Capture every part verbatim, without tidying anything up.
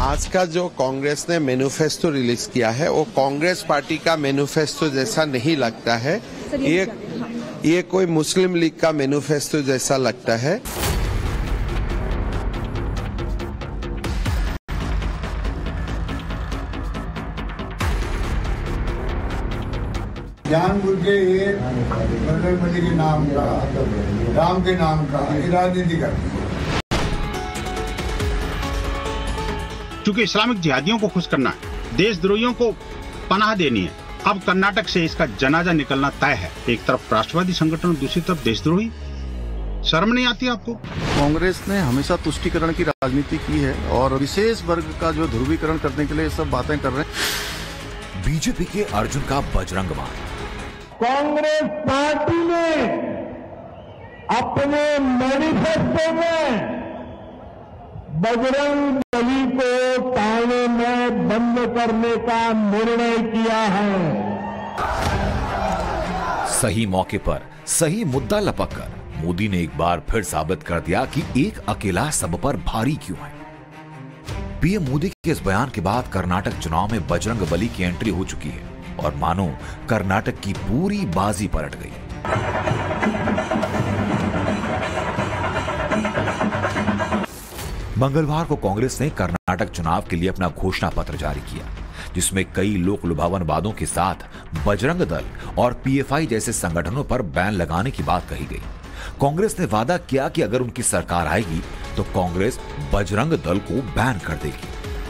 आज का जो कांग्रेस ने मैनिफेस्टो रिलीज किया है वो कांग्रेस पार्टी का मैनिफेस्टो जैसा नहीं लगता है। ये ये कोई मुस्लिम लीग का मैनिफेस्टो जैसा लगता है। जानबूझ के ये बजरंग बली के नाम का, राम के नाम का राजनीति करती है। चूंकि इस्लामिक जिहादियों को खुश करना है, देशद्रोहियों को पनाह देनी है, अब कर्नाटक से इसका जनाजा निकलना तय है। एक तरफ राष्ट्रवादी संगठन और दूसरी तरफ देशद्रोही। शर्म नहीं आती आपको? कांग्रेस ने हमेशा तुष्टीकरण की राजनीति की है और विशेष वर्ग का जो ध्रुवीकरण करने के लिए सब बातें कर रहे हैं। बीजेपी के अर्जुन का बजरंग बाण। कांग्रेस पार्टी ने अपने मैनिफेस्टो में बजरंग बली को ताने में बंद करने का निर्णय किया है। सही मौके पर सही मुद्दा लपककर मोदी ने एक बार फिर साबित कर दिया कि एक अकेला सब पर भारी क्यों है। पीएम मोदी के इस बयान के बाद कर्नाटक चुनाव में बजरंग बली की एंट्री हो चुकी है और मानो कर्नाटक की पूरी बाजी पलट गई। मंगलवार को कांग्रेस ने कर्नाटक चुनाव के लिए अपना घोषणा पत्र जारी किया, जिसमें कई लोक लुभावन वादों के साथ बजरंग दल और पीएफआई जैसे संगठनों पर बैन लगाने की बात कही गई। कांग्रेस ने वादा किया कि अगर उनकी सरकार आएगी तो कांग्रेस बजरंग दल को बैन कर देगी।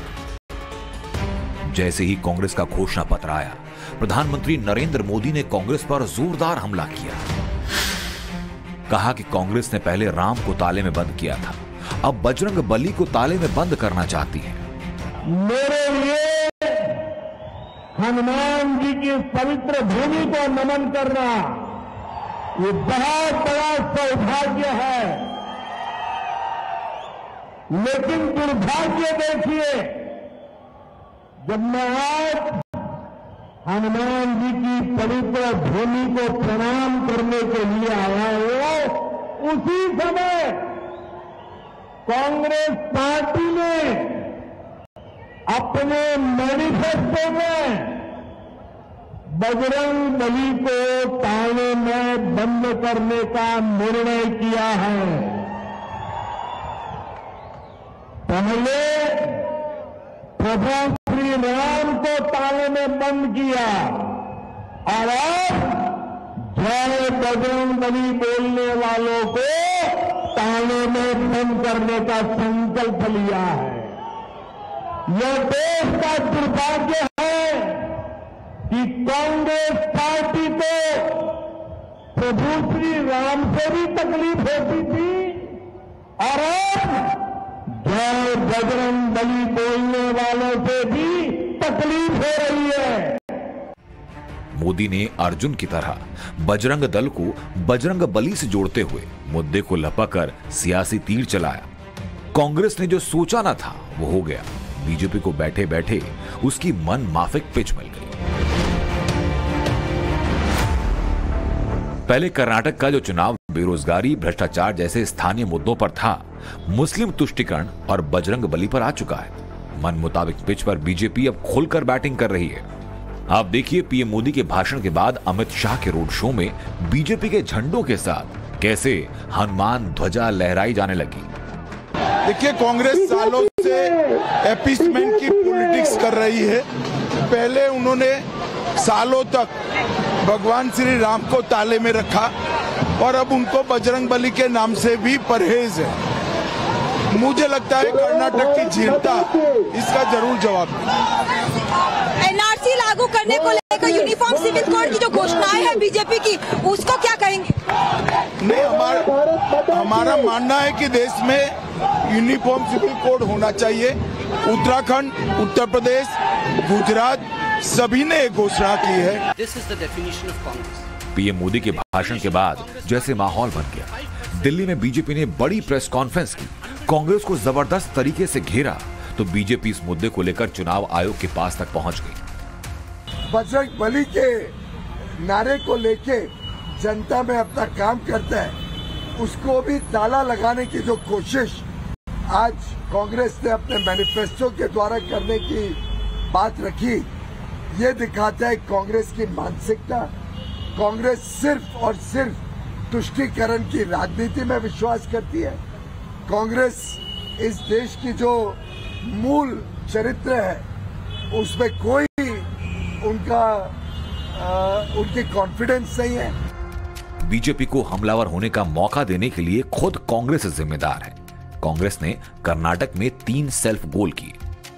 जैसे ही कांग्रेस का घोषणा पत्र आया, प्रधानमंत्री नरेंद्र मोदी ने कांग्रेस पर जोरदार हमला किया। कहा कि कांग्रेस ने पहले राम को ताले में बंद किया था, अब बजरंग बली को ताले में बंद करना चाहती है। मेरे लिए हनुमान जी की पवित्र भूमि को नमन करना ये बहुत बड़ा सौभाग्य है, लेकिन दुर्भाग्य देखिए, जब मैं आज हनुमान जी की पवित्र भूमि को प्रणाम करने के लिए आया हूं, उसी समय कांग्रेस पार्टी ने अपने मैनिफेस्टो में बजरंग बली को ताने में बंद करने का निर्णय किया है। पहले प्रभु श्री राम को ताले में बंद किया और अब जय बजरंग बली बोलने वालों को ताने में बंद करने का संकल्प लिया है। यह देश का दुर्भाग्य है कि कांग्रेस पार्टी को प्रभु श्री राम से भी तकलीफ होती थी और अब जय बजरंग बली बोलने वालों से भी तकलीफ हो रही है। मोदी ने अर्जुन की तरह बजरंग दल को बजरंग बली से जोड़ते हुए मुद्दे को लपककर सियासी तीर चलाया। कांग्रेस ने जो सोचा ना था वो हो गया। बीजेपी को बैठे बैठे उसकी मन माफिक पिच मिल गई। पहले कर्नाटक का जो चुनाव बेरोजगारी, भ्रष्टाचार जैसे स्थानीय मुद्दों पर था, मुस्लिम तुष्टीकरण और बजरंग बली पर आ चुका है। मन मुताबिक पिच पर बीजेपी अब खुलकर बैटिंग कर रही है। आप देखिए पीएम मोदी के भाषण के बाद अमित शाह के रोड शो में बीजेपी के झंडों के साथ कैसे हनुमान ध्वजा लहराई जाने लगी। देखिए, कांग्रेस सालों से एपीसमेंट की पॉलिटिक्स कर रही है। पहले उन्होंने सालों तक भगवान श्री राम को ताले में रखा और अब उनको बजरंग बली के नाम से भी परहेज है। मुझे लगता है कर्नाटक की जनता इसका जरूर जवाब देगी। एनआरसी लागू करने को लेकर यूनिफॉर्म सिविल कोड की जो घोषणाएं है बीजेपी की, उसको क्या कहेंगे? नहीं, हमारा हमारा मानना है कि देश में यूनिफॉर्म सिविल कोड होना चाहिए। उत्तराखंड, उत्तर प्रदेश, गुजरात सभी ने एक घोषणा की है। This is the definition of Congress. PM Modi के भाषण के बाद जैसे माहौल बन गया। दिल्ली में बीजेपी ने बड़ी प्रेस कॉन्फ्रेंस की, कांग्रेस को जबरदस्त तरीके से घेरा तो बीजेपी इस मुद्दे को लेकर चुनाव आयोग के पास तक पहुंच गई। बजरंग बली के नारे को लेके जनता में अपना काम करता है, उसको भी ताला लगाने की जो कोशिश आज कांग्रेस ने अपने मैनिफेस्टो के द्वारा करने की बात रखी, ये दिखाता है कांग्रेस की मानसिकता। कांग्रेस सिर्फ और सिर्फ तुष्टीकरण की राजनीति में विश्वास करती है। कांग्रेस इस देश की जो मूल चरित्र है उसमें कोई उनका आ, उनकी कॉन्फिडेंस नहीं है। बीजेपी को हमलावर होने का मौका देने के लिए खुद कांग्रेस जिम्मेदार है। कांग्रेस ने कर्नाटक में तीन सेल्फ गोल किए।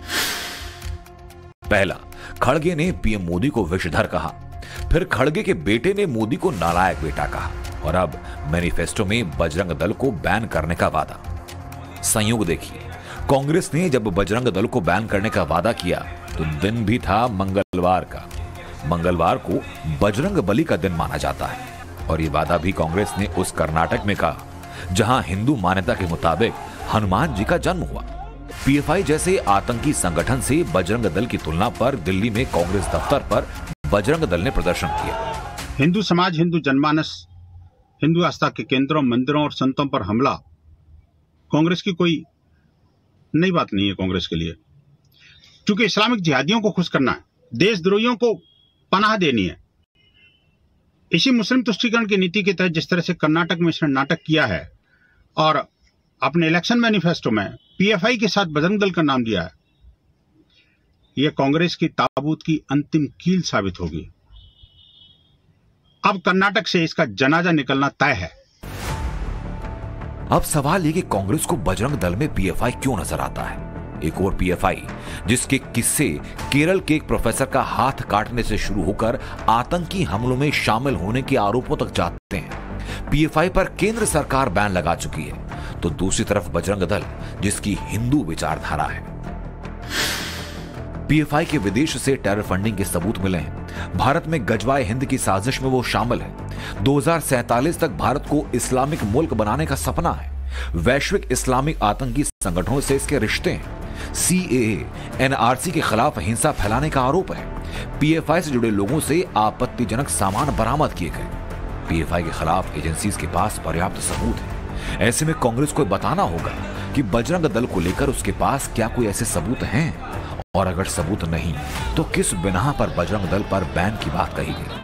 पहला, खड़गे ने पीएम मोदी को विषधर कहा, फिर खड़गे के बेटे ने मोदी को नालायक बेटा कहा, और अब मैनिफेस्टो में बजरंग दल को बैन करने का वादा। संयोग देखिए, कांग्रेस ने जब बजरंग दल को बैन करने का वादा किया तो दिन भी था मंगलवार का। मंगलवार को बजरंग बली का दिन माना जाता है, और ये वादा भी कांग्रेस ने उस कर्नाटक में कहा जहां हिंदू मान्यता के मुताबिक हनुमान जी का जन्म हुआ। पीएफआई जैसे आतंकी संगठन से बजरंग दल की तुलना पर दिल्ली में कांग्रेस दफ्तर पर बजरंग दल ने प्रदर्शन किया। हिंदू समाज, हिंदू जनमानस, हिंदू आस्था के केंद्रों, मंदिरों और संतों पर हमला कांग्रेस की कोई नई बात नहीं है। कांग्रेस के लिए क्योंकि इस्लामिक जिहादियों को खुश करना है, देशद्रोहियों को पनाह देनी है। इसी मुस्लिम तुष्टीकरण की नीति के तहत जिस तरह से कर्नाटक में इसने नाटक किया है और अपने इलेक्शन मैनिफेस्टो में पीएफआई के साथ बजरंग दल का नाम दिया है, यह कांग्रेस की ताबूत की अंतिम कील साबित होगी। अब कर्नाटक से इसका जनाजा निकलना तय है। अब सवाल यह कि कांग्रेस को बजरंग दल में पीएफआई क्यों नजर आता है। एक और पीएफआई जिसके किस्से केरल के एक प्रोफेसर का हाथ काटने से शुरू होकर आतंकी हमलों में शामिल होने के आरोपों तक जाते हैं। पीएफआई पर केंद्र सरकार बैन लगा चुकी है, तो दूसरी तरफ बजरंग दल जिसकी हिंदू विचारधारा है। पीएफआई के विदेश से टेरर फंडिंग के सबूत मिले हैं। भारत में गजवाए हिंद की साजिश में वो शामिल है। दो हज़ार सैंतालीस तक भारत को इस्लामिक मुल्क बनाने का सपना है। वैश्विक इस्लामिक आतंकी संगठनों से इसके रिश्ते हैं। सीएए, एनआरसी के खिलाफ हिंसा फैलाने का आरोप है। पीएफआई से जुड़े लोगों से आपत्तिजनक सामान बरामद किए गए। पीएफआई के खिलाफ एजेंसीज के पास पर्याप्त सबूत है। ऐसे में कांग्रेस को बताना होगा कि बजरंग दल को लेकर उसके पास क्या कोई ऐसे सबूत हैं, और अगर सबूत नहीं तो किस बिना पर बजरंग दल पर बैन की बात कही गई।